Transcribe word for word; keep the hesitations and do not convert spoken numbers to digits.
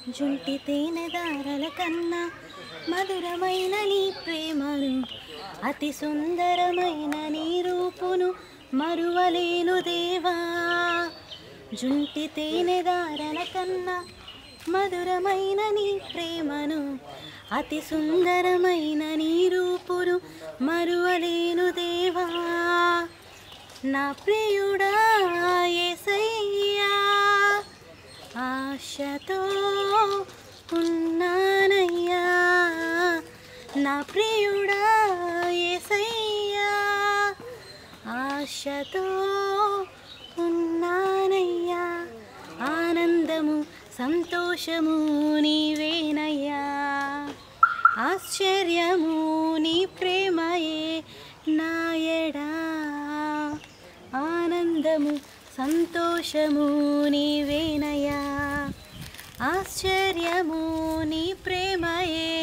జుంటి తేనె దారల కన్నా మధురమైన నీ ప్రేమను, అతి సుందరమైన నీ రూపును మరువలేను దేవా. జుంటి తేనె దారల కన్నా మధురమైన నీ ప్రేమను, అతి సుందరమైన నీ రూపును మరువలేను దేవా. నా ప్రియుడా యేసయ్యా, ఆశతో ఉన్నానయ్యా. నా ప్రియుడా యేసయ్యా, ఆశతో ఉన్నానయ్యా. ఆనందము సంతోషము నీవేనయ్యా, ఆశ్చర్యము నీ ప్రేమయే నాయడా. ఆనందము సంతోషము నీవేనయ్యా, ఆశ్చర్యము నీ ప్రేమయే